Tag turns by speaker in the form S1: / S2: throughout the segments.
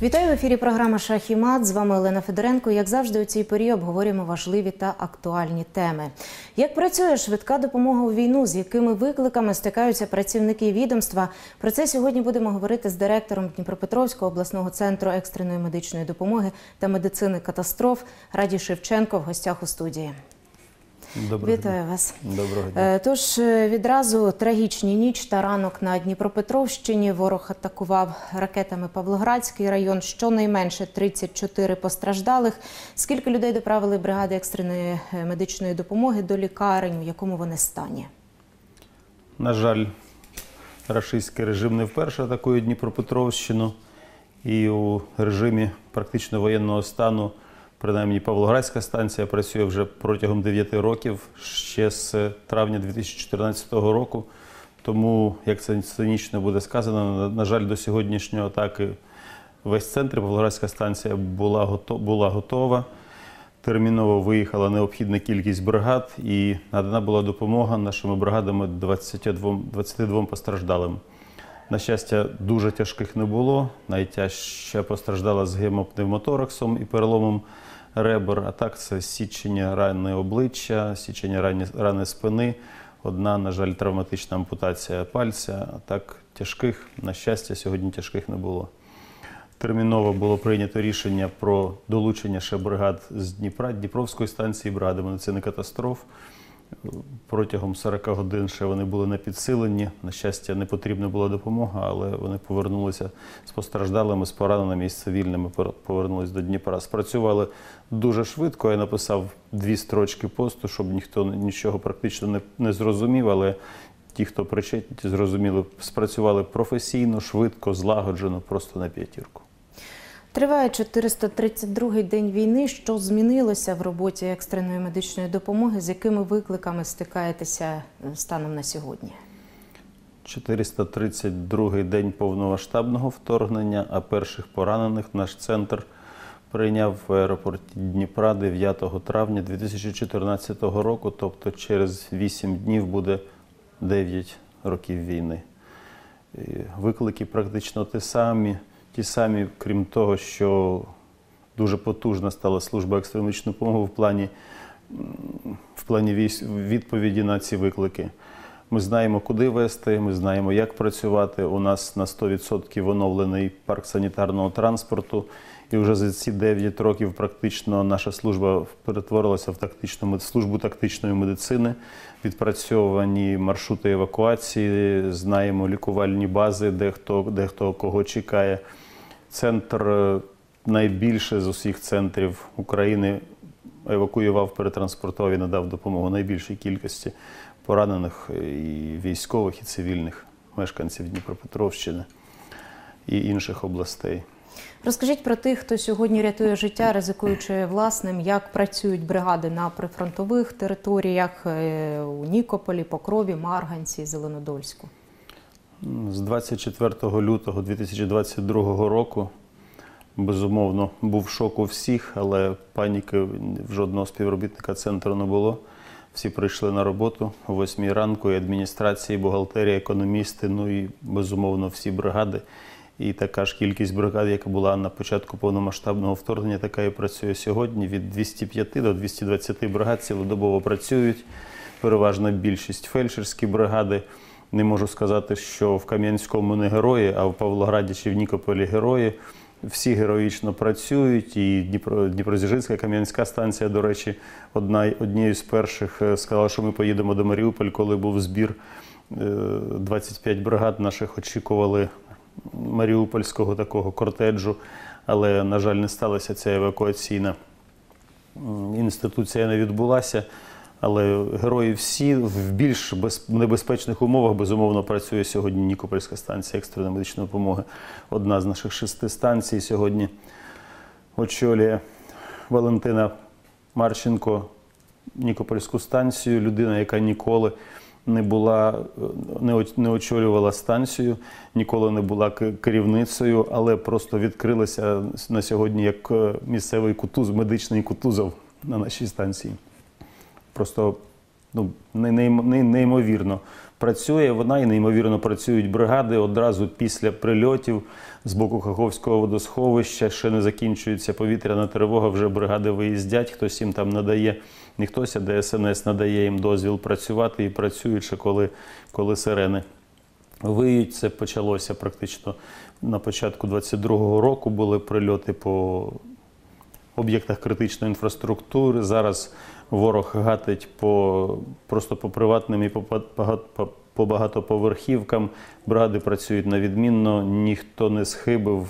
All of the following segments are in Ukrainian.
S1: Вітаю в ефірі програма «Шах і мат». З вами Олена Федоренко. Як завжди, у цій порі обговорюємо важливі та актуальні теми. Як працює швидка допомога у війну, з якими викликами стикаються працівники відомства? Про це сьогодні будемо говорити з директором Дніпропетровського обласного центру екстреної медичної допомоги та медицини катастроф Радій Шевченко в гостях у студії. Вітаю вас.
S2: Доброго дня.
S1: Тож відразу трагічні ніч та ранок на Дніпропетровщині. Ворог атакував ракетами Павлоградський район. Щонайменше 34 постраждалих. Скільки людей доправили бригади екстреної медичної допомоги до лікарень, у якому вони стані?
S2: На жаль, рашистський режим не вперше атакує Дніпропетровщину. І у режимі практично воєнного стану принаймні Павлоградська станція працює вже протягом 9 років, ще з травня 2014 року. Тому, як це цинічно буде сказано, на жаль, до сьогоднішньої атаки весь центр, Павлоградська станція була готова. Терміново виїхала необхідна кількість бригад і надана була допомога нашими бригадами 22 постраждалим. На щастя, дуже тяжких не було. Найтяжче постраждала з гемопневмотораксом і переломом ребер, а так це січення рани обличчя, січення рани спини, одна, на жаль, травматична ампутація пальця, а так тяжких, на щастя, сьогодні тяжких не було. Терміново було прийнято рішення про долучення ще бригад з Дніпра, Дніпровської станції, бригади медицини катастроф. Протягом 40 годин ще вони були на підсиленні. На щастя, не потрібна була допомога, але вони повернулися з постраждалими, з пораненими і з цивільними, повернулися до Дніпра. Спрацювали дуже швидко. Я написав 2 строчки посту, щоб ніхто нічого практично не зрозумів, але ті, хто причетні, ті зрозуміли, спрацювали професійно, швидко, злагоджено, просто на п'ятірку.
S1: Триває 432-й день війни. Що змінилося в роботі екстреної медичної допомоги? З якими викликами стикаєтеся станом на сьогодні?
S2: 432-й день повномасштабного вторгнення, а перших поранених наш центр прийняв в аеропорті Дніпра 9 травня 2014 року, тобто через 8 днів буде 9 років війни. І виклики практично ті самі, крім того, що дуже потужна стала служба екстреної медичної допомоги в плані відповіді на ці виклики. Ми знаємо, куди вести, ми знаємо, як працювати. У нас на 100% оновлений парк санітарного транспорту. І вже за ці 9 років практично наша служба перетворилася в службу тактичної медицини. Відпрацьовані маршрути евакуації, знаємо лікувальні бази, де хто кого чекає. Центр найбільше з усіх центрів України евакуював, перетранспортував і надав допомогу найбільшій кількості поранених і військових, і цивільних мешканців Дніпропетровщини і інших областей.
S1: Розкажіть про тих, хто сьогодні рятує життя, ризикуючи власним, як працюють бригади на прифронтових територіях у Нікополі, Покрові, Марганці, Зеленодольську.
S2: З 24 лютого 2022 року, безумовно, був шок у всіх, але паніки в жодного співробітника центру не було. Всі прийшли на роботу о 8 ранку, і адміністрації, і бухгалтерія, економісти, ну і, безумовно, всі бригади. І така ж кількість бригад, яка була на початку повномасштабного вторгнення, така і працює сьогодні. Від 205 до 220 бригад цілодобово працюють. Переважна більшість фельдшерські бригади. Не можу сказати, що в Кам'янському не герої, а в Павлограді чи в Нікополі герої. Всі героїчно працюють, і Дніпродзержинська, Кам'янська станція, до речі, однією з перших сказала, що ми поїдемо до Маріуполя, коли був збір. 25 бригад наших очікували маріупольського такого кортеджу, але, на жаль, не сталася ця евакуаційна інституція, не відбулася. Але герої всі в більш небезпечних умовах, безумовно, працює сьогодні Нікопольська станція екстреної медичної допомоги. Одна з наших 6 станцій сьогодні очолює Валентина Марченко Нікопольську станцію, людина, яка ніколи не очолювала станцію, ніколи не була керівницею, але просто відкрилася на сьогодні як місцевий медичний Кутузов на нашій станції. Просто неймовірно працює вона і неймовірно працюють бригади одразу після прильотів з боку Каховського водосховища. Ще не закінчується повітряна тривога, вже бригади виїздять, хтось їм там надає, не хтось, а ДСНС надає їм дозвіл працювати і працюють ще коли сирени виють. Це почалося практично на початку 22-го року, були прильоти по об'єктах критичної інфраструктури. Зараз ворог гатить просто по приватним і по багатоповерхівкам. Бригади працюють на відмінно, ніхто не схибив,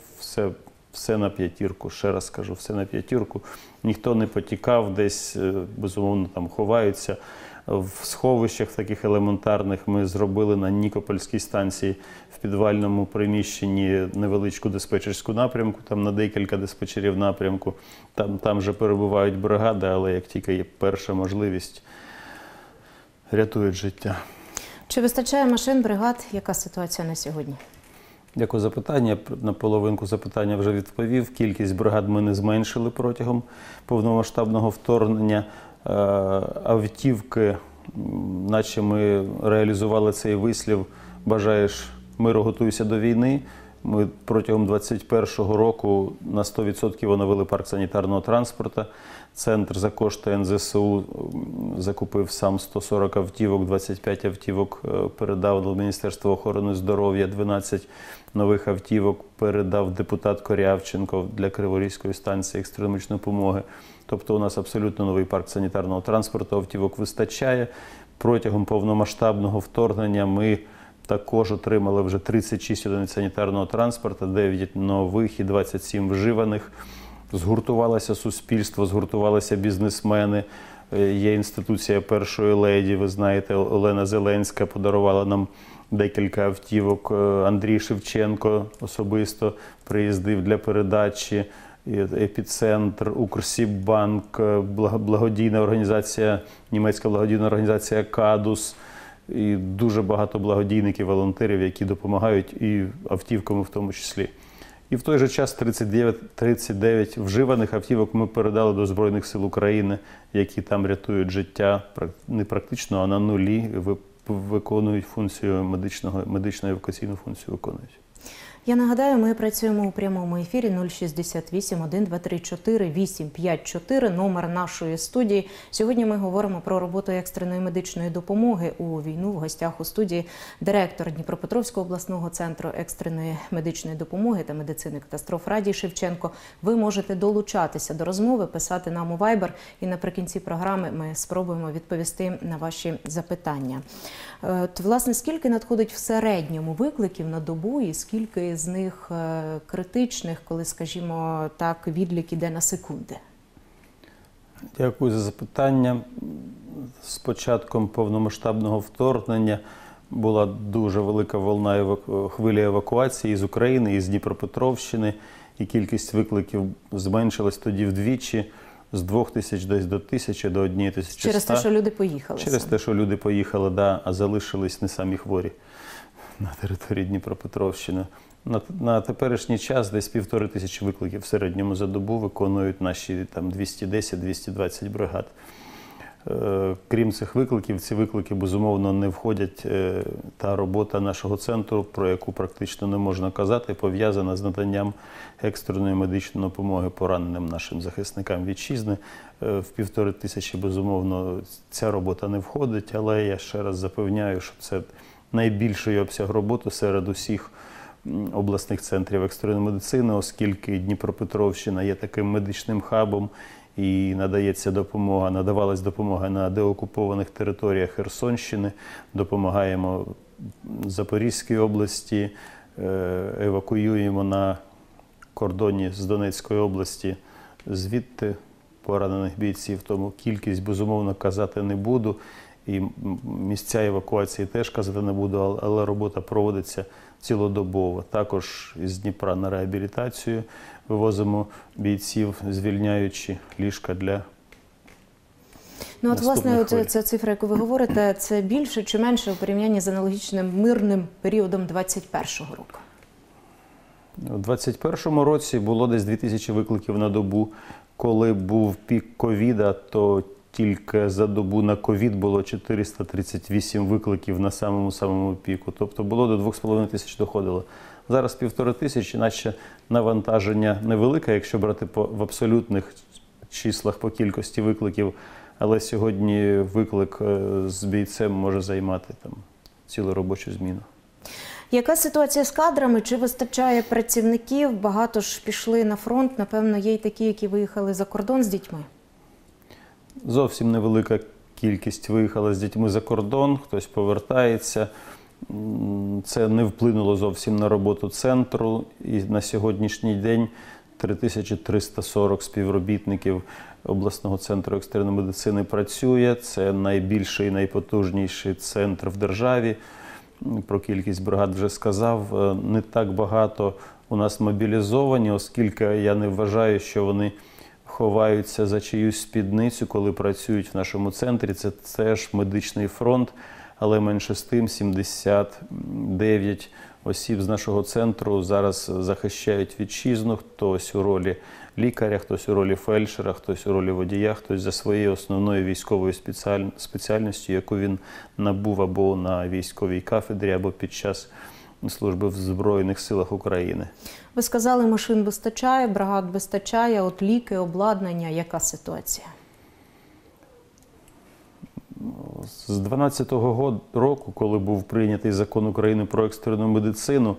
S2: все на п'ятірку. Ще раз кажу, все на п'ятірку. Ніхто не потікав десь, безумовно, там ховаються. В сховищах таких елементарних ми зробили на Нікопольській станції в підвальному приміщенні невеличку диспетчерську напрямку, там на декілька диспетчерів напрямку. Там вже перебувають бригади, але як тільки є перша можливість, рятують життя.
S1: Чи вистачає машин, бригад? Яка ситуація на сьогодні?
S2: Дякую за запитання. На половинку запитання вже відповів. Кількість бригад ми не зменшили протягом повномасштабного вторгнення. Автівки, наче ми реалізували цей вислів «Бажаєш миру, готуйся до війни». Ми протягом 2021 року на 100% оновили парк санітарного транспорту. Центр за кошти НЗСУ закупив сам 140 автівок, 25 автівок передав до Міністерства охорони здоров'я, 12 нових автівок передав депутат Корявченко для Криворізької станції екстреної медичної допомоги. Тобто у нас абсолютно новий парк санітарного транспорту, автівок вистачає. Протягом повномасштабного вторгнення ми також отримали вже 36 одиниць санітарного транспорту, 9 нових і 27 вживаних. Згуртувалося суспільство, згуртувалися бізнесмени. Є інституція першої леді, ви знаєте, Олена Зеленська подарувала нам декілька автівок. Андрій Шевченко особисто приїздив для передачі. Епіцентр, Укрсіббанк, благодійна організація, німецька благодійна організація «Кадус». І дуже багато благодійників, волонтерів, які допомагають, і автівками в тому числі. І в той же час 39 вживаних автівок ми передали до Збройних сил України, які там рятують життя, не практично, а на нулі, виконують функцію медичну евакуаційну функцію виконують.
S1: Я нагадаю, ми працюємо у прямому ефірі 068 1234 854, номер нашої студії. Сьогодні ми говоримо про роботу екстреної медичної допомоги у війну. В гостях у студії директор Дніпропетровського обласного центру екстреної медичної допомоги та медицини катастроф Радій Шевченко. Ви можете долучатися до розмови, писати нам у Viber, і наприкінці програми ми спробуємо відповісти на ваші запитання. Власне, скільки надходить в середньому викликів на добу і скільки з них критичних, коли, скажімо так, відлік іде на секунди?
S2: Дякую за запитання. З початком повномасштабного вторгнення була дуже велика хвиля евакуації з України, із Дніпропетровщини, і кількість викликів зменшилась тоді вдвічі. З 2000 десь до 1000, до 1100.
S1: Через те, що люди поїхали?
S2: Через те, що люди поїхали, да, а залишились не самі хворі на території Дніпропетровщини. На теперішній час десь 1500 викликів в середньому за добу виконують наші 210-220 бригад. Крім цих викликів, ці виклики, безумовно, не входять та робота нашого центру, про яку практично не можна казати, пов'язана з наданням екстреної медичної допомоги пораненим нашим захисникам вітчизни. В 1500, безумовно, ця робота не входить, але я ще раз запевняю, що це найбільший обсяг роботи серед усіх обласних центрів екстреної медицини, оскільки Дніпропетровщина є таким медичним хабом, і надавалась допомога на деокупованих територіях Херсонщини, допомагаємо Запорізькій області, евакуюємо на кордоні з Донецької області звідти поранених бійців, тому кількість, безумовно, казати не буду, і місця евакуації теж казати не буду, але робота проводиться цілодобово. Також із Дніпра на реабілітацію вивозимо бійців, звільняючи ліжка для
S1: Ну, от, власне,
S2: хвиль.
S1: ця цифра, яку ви говорите, це більше чи менше у порівнянні з аналогічним мирним періодом 2021 року?
S2: У 2021 році було десь 2000 викликів на добу. Коли був пік ковіда, то тільки за добу на ковід було 438 викликів на самому піку. Тобто було до 2,5 тисяч доходило. Зараз 1,5 тисячі, наче навантаження невелике, якщо брати в абсолютних числах по кількості викликів. Але сьогодні виклик з бійцем може займати там цілу робочу зміну.
S1: Яка ситуація з кадрами? Чи вистачає працівників? Багато ж пішли на фронт. Напевно, є й такі, які виїхали за кордон з дітьми.
S2: Зовсім невелика кількість виїхала з дітьми за кордон, хтось повертається. Це не вплинуло зовсім на роботу центру. І на сьогоднішній день 3340 співробітників обласного центру екстреної медицини працює. Це найбільший і найпотужніший центр в державі. Про кількість бригад вже сказав. Не так багато у нас мобілізовані, оскільки я не вважаю, що вони ховаються за чиюсь спідницю, коли працюють в нашому центрі. Це теж медичний фронт, але менше з тим 79 осіб з нашого центру зараз захищають вітчизну, хтось у ролі лікаря, хтось у ролі фельдшера, хтось у ролі водія, хтось за своєю основною військовою спеціальністю, яку він набув або на військовій кафедрі, або під час служби в Збройних силах України.
S1: Ви сказали, машин вистачає, бригад вистачає, от ліки, обладнання. Яка ситуація?
S2: З 2012 року, коли був прийнятий закон України про екстрену медицину,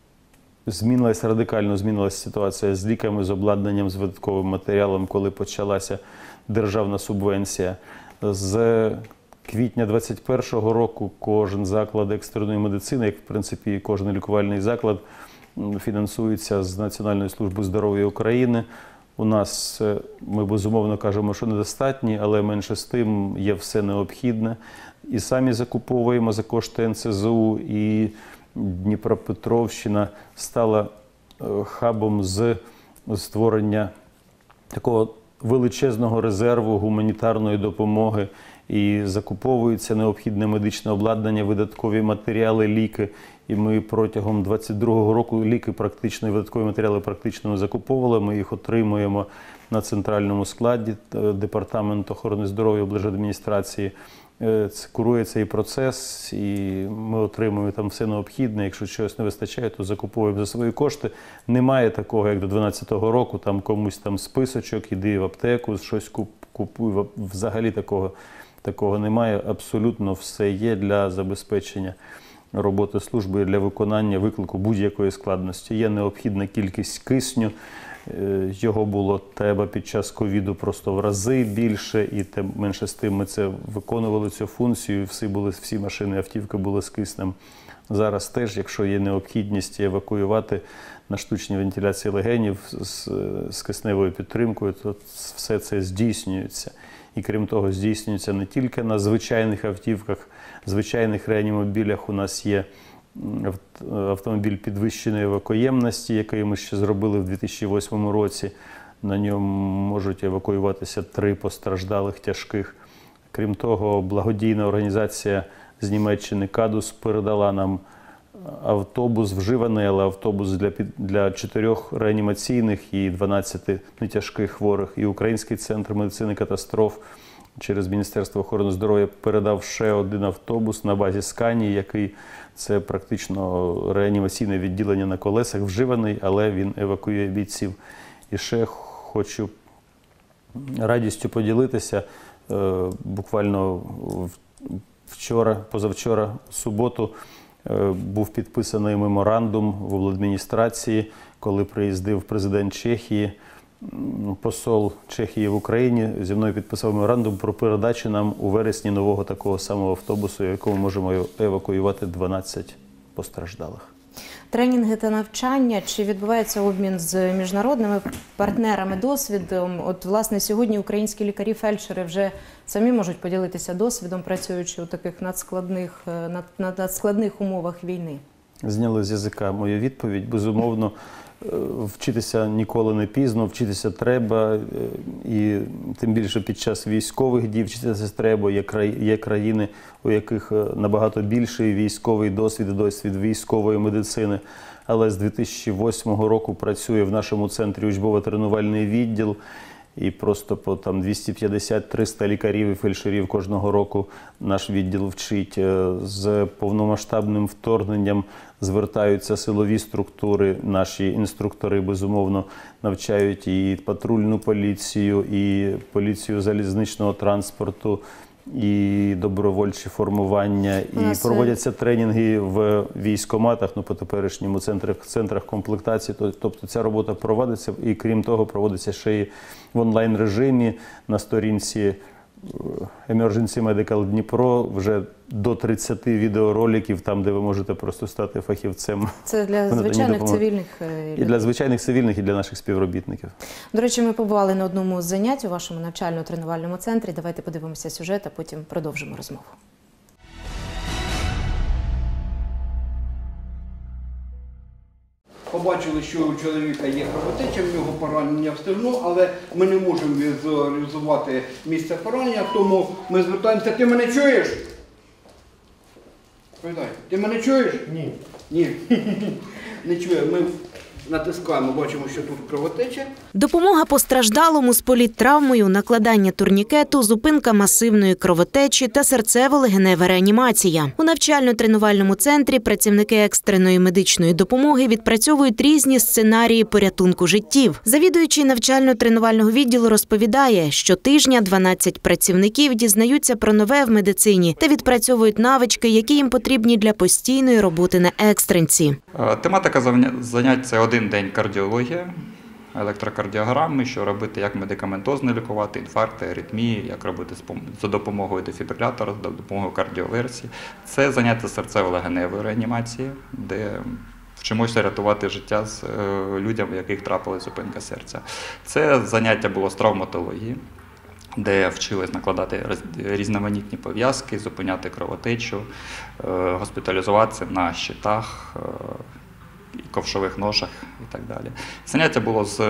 S2: радикально змінилася ситуація з ліками, з обладнанням, з видатковим матеріалом, коли почалася державна субвенція. З квітня 2021 року кожен заклад екстреної медицини, як в принципі кожен лікувальний заклад, фінансується з Національної служби здоров'я України. У нас, ми безумовно кажемо, що недостатні, але менше з тим є все необхідне. І самі закуповуємо за кошти НСЗУ, і Дніпропетровщина стала хабом з створення такого величезного резерву гуманітарної допомоги. І закуповується необхідне медичне обладнання, видаткові матеріали, ліки. І ми протягом 2022 року ліки практично і видаткові матеріали практично закуповували. Ми їх отримуємо на центральному складі. Департамент охорони здоров'я облдержадміністрації курує цей процес, і ми отримуємо там все необхідне. Якщо чогось не вистачає, то закуповуємо за свої кошти. Немає такого, як до 2012 року, там комусь там списочок, іди в аптеку, щось купуй. Взагалі такого немає. Абсолютно все є для забезпечення роботи служби і для виконання виклику будь-якої складності. Є необхідна кількість кисню. Його треба під час ковіду просто в рази більше, і менше з тим ми це виконували, цю функцію, всі машини, автівки були з киснем. Зараз теж, якщо є необхідність евакуювати на штучній вентиляції легенів з кисневою підтримкою, то все це здійснюється. І крім того, здійснюється не тільки на звичайних автівках, звичайних реанімобілях. У нас є автомобіль підвищеної евакуємності, який ми ще зробили в 2008 році. На ньому можуть евакуюватися 3 постраждалих тяжких. Крім того, благодійна організація з Німеччини «Кадус» передала нам автобус вживаний, але автобус для 4 реанімаційних і 12 нетяжких хворих. І Український центр медицини катастроф через Міністерство охорони здоров'я передав ще один автобус на базі «Сканії», який це практично реанімаційне відділення на колесах, вживаний, але він евакуює бійців. І ще хочу радістю поділитися. Буквально позавчора, в суботу, був підписаний меморандум в обладміністрації, коли приїздив президент Чехії, посол Чехії в Україні, зі мною підписав меморандум про передачу нам у вересні нового такого самого автобусу, в якому можемо евакуювати 12 постраждалих.
S1: Тренінги та навчання, чи відбувається обмін з міжнародними партнерами досвідом? От, власне, сьогодні українські лікарі-фельдшери вже самі можуть поділитися досвідом, працюючи у таких надскладних умовах війни.
S2: Зняли з язика мою відповідь. Безумовно, вчитися ніколи не пізно, вчитися треба, і тим більше під час військових дій вчитися треба. Є країни, у яких набагато більший військовий досвід військової медицини. Але з 2008 року працює в нашому центрі учбово-тренувальний відділ, і просто по 250-300 лікарів і фельдшерів кожного року наш відділ вчить. З повномасштабним вторгненням звертаються силові структури, наші інструктори, безумовно, навчають і патрульну поліцію, і поліцію залізничного транспорту, і добровольчі формування, і проводяться тренінги в військкоматах, по теперішньому центрах комплектації. Тобто ця робота проводиться, і крім того, проводиться ще й в онлайн-режимі на сторінці Emergency Medical Дніпро вже до 30 відеороликів, там, де ви можете просто стати фахівцем.
S1: Це для звичайних цивільних
S2: людей. І для звичайних цивільних, і для наших співробітників.
S1: До речі, ми побували на одному з занять у вашому навчально-тренувальному центрі. Давайте подивимося сюжет, а потім продовжимо розмову.
S3: Побачили, що у чоловіка є кровотеча, в нього поранення в стегно, але ми не можемо візуалізувати місце поранення, тому ми звертаємося. Ти мене чуєш? Ти мене чуєш? Ні. Ні. Не чує. Ми натискаємо, бачимо, що тут кровотеча.
S1: Допомога постраждалому з політтравмою, накладання турнікету, зупинка масивної кровотечі та серцево-легенева реанімація. У навчально-тренувальному центрі працівники екстреної медичної допомоги відпрацьовують різні сценарії порятунку життів. Завідуючий навчально-тренувального відділу розповідає, що тижня 12 працівників дізнаються про нове в медицині та відпрацьовують навички, які їм потрібні для постійної роботи на екстренці.
S4: Тематика занять – це один день кардіологія, електрокардіограми, що робити, як медикаментозно лікувати, інфаркти, аритмії, як робити за допомогою дефібрилятора, за допомогою кардіоверсії. Це заняття серцево-легеневої реанімації, де вчимося рятувати життя з людям, у яких трапилась зупинка серця. Це заняття було з травматології, де вчились накладати різноманітні пов'язки, зупиняти кровотечу, госпіталізуватися на щитах, ковшових ножах і так далі. Заняття було з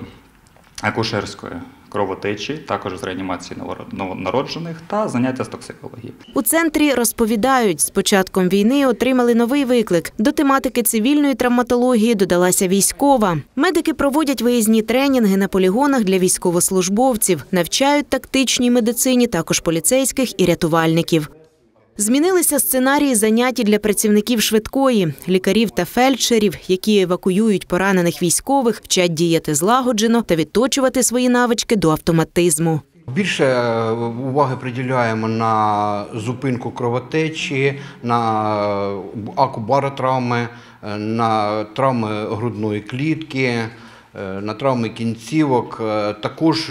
S4: акушерської кровотечі, також з реанімації новонароджених та заняття з токсикології.
S1: У центрі розповідають, з початком війни отримали новий виклик. До тематики цивільної травматології додалася військова. Медики проводять виїзні тренінги на полігонах для військовослужбовців, навчають тактичній медицині, також поліцейських і рятувальників. Змінилися сценарії занять для працівників швидкої, лікарів та фельдшерів, які евакуюють поранених військових, вчать діяти злагоджено та відточувати свої навички до автоматизму.
S3: Більше уваги приділяємо на зупинку кровотечі, на акубаротравми, на травми грудної клітки, на травми кінцівок. Також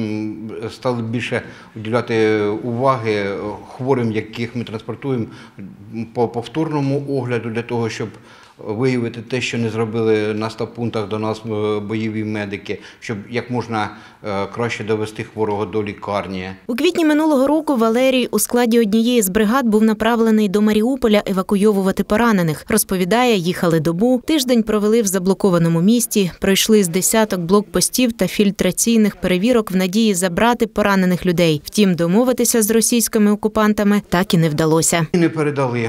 S3: стали більше уділяти уваги хворим, яких ми транспортуємо по повторному огляду, для того, щоб виявити те, що не зробили на стаб-пунктах до нас бойові медики, щоб як можна краще довести хворого до лікарні.
S1: У квітні минулого року Валерій у складі однієї з бригад був направлений до Маріуполя евакуйовувати поранених. Розповідає, їхали добу, тиждень провели в заблокованому місті, пройшли з десяток блокпостів та фільтраційних перевірок в надії забрати поранених людей. Втім, домовитися з російськими окупантами так і не вдалося.
S3: Не передали.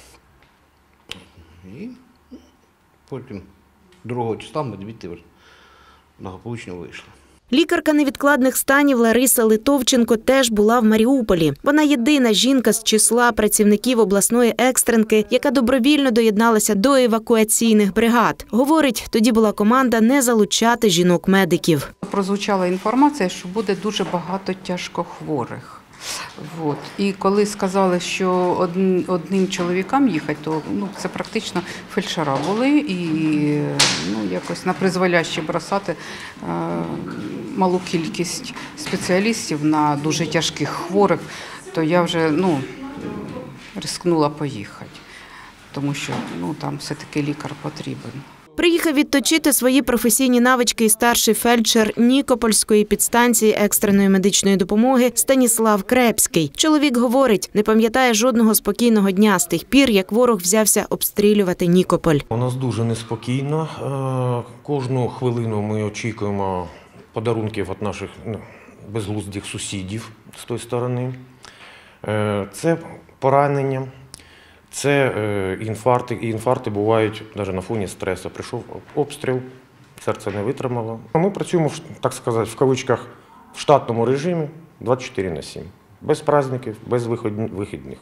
S3: Потім 2 числа ми звідти благополучно вийшли.
S1: Лікарка невідкладних станів Лариса Литовченко теж була в Маріуполі. Вона єдина жінка з числа працівників обласної екстренки, яка добровільно доєдналася до евакуаційних бригад. Говорить, тоді була команда не залучати жінок-медиків.
S5: Прозвучала інформація, що буде дуже багато тяжкохворих. І коли сказали, що одним чоловікам їхати, то це практично фельдшера були, і якось на призволяще бросати малу кількість спеціалістів на дуже тяжких хворих, то я вже рискнула поїхати, тому що там все-таки лікар потрібен.
S1: Приїхав відточити свої професійні навички і старший фельдшер Нікопольської підстанції екстреної медичної допомоги Станіслав Крепський. Чоловік говорить, не пам'ятає жодного спокійного дня з тих пір, як ворог взявся обстрілювати Нікополь.
S6: У нас дуже неспокійно. Кожну хвилину ми очікуємо подарунків від наших безглуздих сусідів з тої сторони. Це поранення. Це інфаркти. І інфаркти бувають навіть на фоні стресу. Прийшов обстріл, серце не витримало. Ми працюємо, так сказати, в кавичках в штатному режимі 24/7. Без праздників, без вихідних.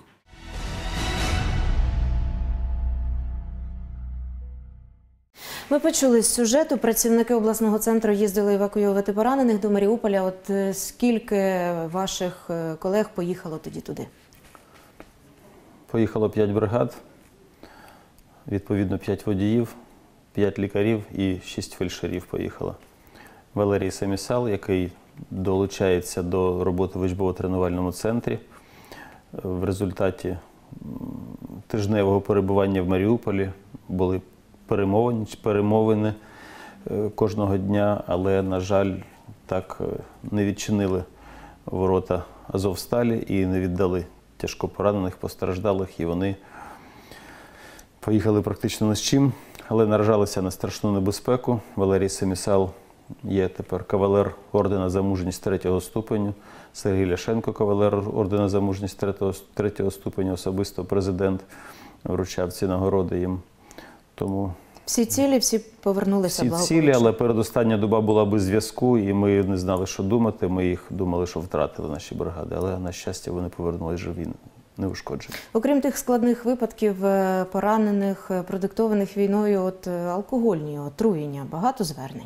S1: Ми почули з сюжету, працівники обласного центру їздили евакуювати поранених до Маріуполя. От скільки ваших колег поїхало тоді туди?
S2: Поїхало 5 бригад, відповідно 5 водіїв, 5 лікарів і 6 фельдшерів поїхало. Валерій Самісал, який долучається до роботи в учбово-тренувальному центрі. В результаті тижневого перебування в Маріуполі були перемовини кожного дня, але, на жаль, так не відчинили ворота Азовсталі і не віддали тяжко поранених, постраждалих, і вони поїхали практично ні з чим, але наражалися на страшну небезпеку. Валерій Самісал є тепер кавалер ордена за мужність 3-го ступеню, Сергій Ляшенко кавалер ордена за мужність 3-го ступеню, особисто президент вручав ці нагороди їм. Тому
S1: всі цілі, всі повернулися
S2: всі
S1: благополучно?
S2: цілі, але передостання доба була без зв'язку, і ми не знали, що думати. Ми їх думали, що втратили наші бригади, але, на щастя, вони повернулися живі, неушкоджені.
S1: Окрім тих складних випадків, поранених, продиктованих війною, от алкогольні отруєння, багато звернень?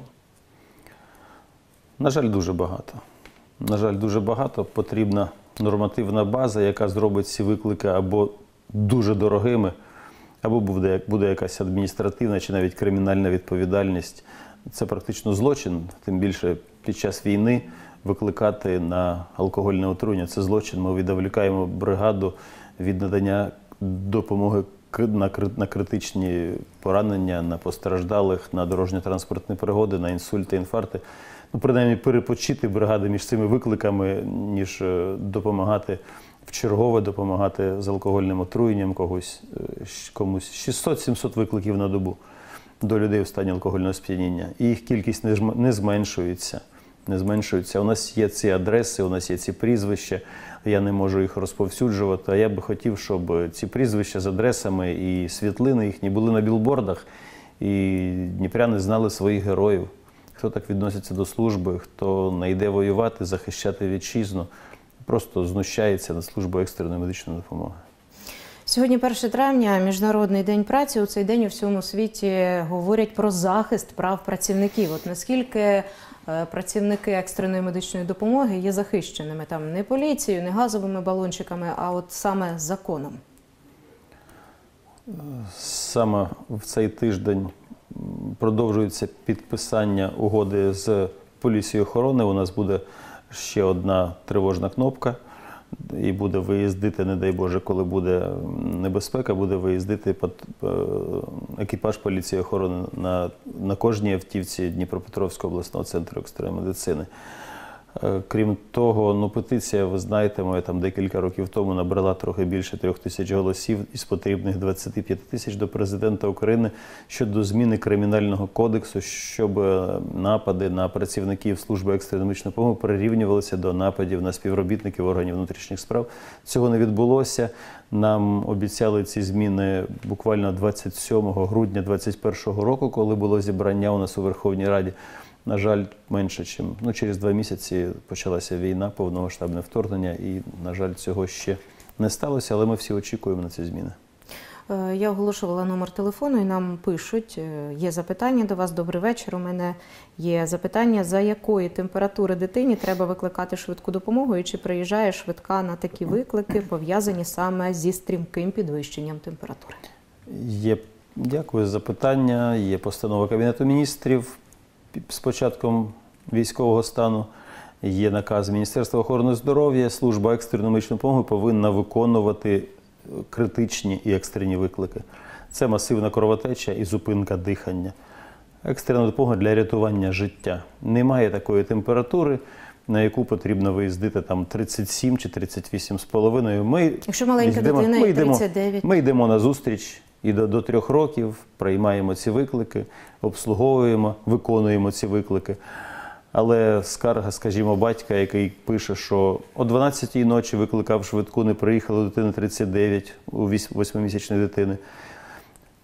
S2: На жаль, дуже багато. На жаль, дуже багато. Потрібна нормативна база, яка зробить ці виклики або дуже дорогими, або буде якась адміністративна чи навіть кримінальна відповідальність. Це практично злочин, тим більше під час війни викликати на алкогольне отруєння – це злочин. Ми відволікаємо бригаду від надання допомоги на критичні поранення, на постраждалих, на дорожньо-транспортні пригоди, на інсульти, інфаркти. Ну, принаймні, перепочити бригади між цими викликами, ніж допомагати вчергове, допомагати з алкогольним отруєнням комусь. 600-700 викликів на добу до людей в стані алкогольного сп'яніння. І їх кількість не зменшується. У нас є ці адреси, у нас є ці прізвища. Я не можу їх розповсюджувати, а я би хотів, щоб ці прізвища з адресами і світлини їхні були на білбордах, і дніпряни знали своїх героїв. Хто так відноситься до служби, хто не йде воювати, захищати вітчизну, просто знущається над службою екстреної медичної допомоги.
S1: Сьогодні 1 травня, Міжнародний день праці. У цей день у всьому світі говорять про захист прав працівників. От наскільки працівники екстреної медичної допомоги є захищеними? Там не поліцією, не газовими балончиками, а от саме законом.
S2: Саме в цей тиждень продовжується підписання угоди з поліцією охорони. У нас буде ще одна тривожна кнопка. І буде виїздити, не дай Боже, коли буде небезпека, буде виїздити екіпаж поліції охорони на кожній автівці Дніпропетровського обласного центру екстреної медицини. Крім того, петиція, ви знаєте, моя там декілька років тому набрала трохи більше 3000 голосів із потрібних 25 тисяч до президента України щодо зміни Кримінального кодексу, щоб напади на працівників служби екстреної медичної допомоги прирівнювалися до нападів на співробітників органів внутрішніх справ. Цього не відбулося. Нам обіцяли ці зміни буквально 27 грудня 2021 року, коли було зібрання у нас у Верховній Раді. На жаль, менше, через 2 місяці почалася війна, повномасштабне вторгнення, і, на жаль, цього ще не сталося, але ми всі очікуємо на ці зміни.
S1: Я оголошувала номер телефону, і нам пишуть, є запитання до вас. Добрий вечір, у мене є запитання, за якої температури дитині треба викликати швидку допомогу, і чи приїжджає швидка на такі виклики, пов'язані саме зі стрімким підвищенням температури?
S2: Дякую за запитання. Є постанова Кабінету міністрів з початком військового стану, є наказ Міністерства охорони здоров'я, служба екстреної медичної допомоги повинна виконувати критичні і екстрені виклики. Це масивна кровотеча і зупинка дихання. Екстрена допомога для рятування життя. Немає такої температури, на яку потрібно виїздити 37 чи 38,5.
S1: Якщо маленька дитина і 39.
S2: Ми йдемо на зустріч. І до 3 років приймаємо ці виклики, обслуговуємо, виконуємо ці виклики. Але скарга, скажімо, батька, який пише, що о 12-й ночі викликав швидку, не приїхала дитина 39 у 8-місячної дитини.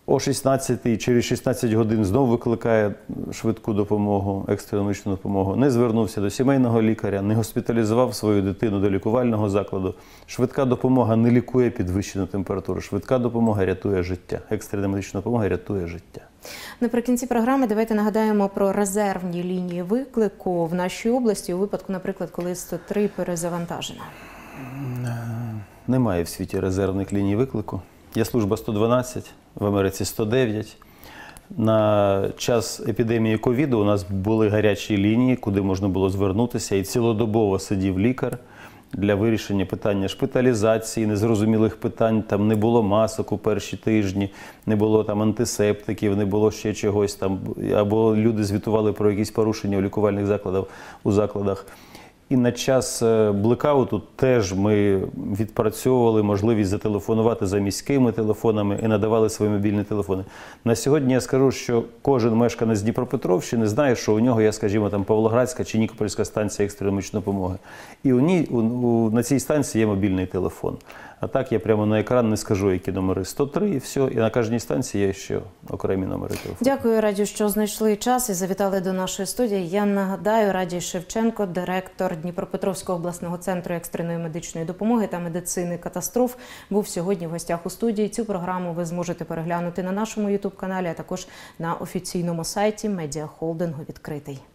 S2: О 16-й, через 16 годин знову викликає швидку допомогу, екстрену медичну допомогу. Не звернувся до сімейного лікаря, не госпіталізував свою дитину до лікувального закладу. Швидка допомога не лікує підвищену температуру. Швидка допомога рятує життя. Екстрена медична допомога рятує життя.
S1: Наприкінці програми давайте нагадаємо про резервні лінії виклику в нашій області у випадку, наприклад, коли 103 перезавантажена.
S2: Немає в світі резервних ліній виклику. Є служба 112, в Америці 109. На час епідемії ковіду у нас були гарячі лінії, куди можна було звернутися, і цілодобово сидів лікар для вирішення питання шпиталізації, незрозумілих питань. Там не було масок у перші тижні, не було там антисептиків, не було ще чогось там, або люди звітували про якісь порушення у лікувальних закладах. І на час блекауту теж ми відпрацьовували можливість зателефонувати за міськими телефонами і надавали свої мобільні телефони. На сьогодні я скажу, що кожен мешканець Дніпропетровщини знає, що у нього є, скажімо, там Павлоградська чи Нікопольська станція екстреної медичної допомоги. І на цій станції є мобільний телефон. А так я прямо на екран не скажу, які номери. 103 і все. І на кожній станції є ще окремі номери телефону.
S1: Дякую, Раді, що знайшли час і завітали до нашої студії. Я нагадаю, Радій Шевченко, директор Дніпропетровського обласного центру екстреної медичної допомоги та медицини катастроф, був сьогодні в гостях у студії. Цю програму ви зможете переглянути на нашому YouTube-каналі, а також на офіційному сайті медіахолдингу «Відкритий».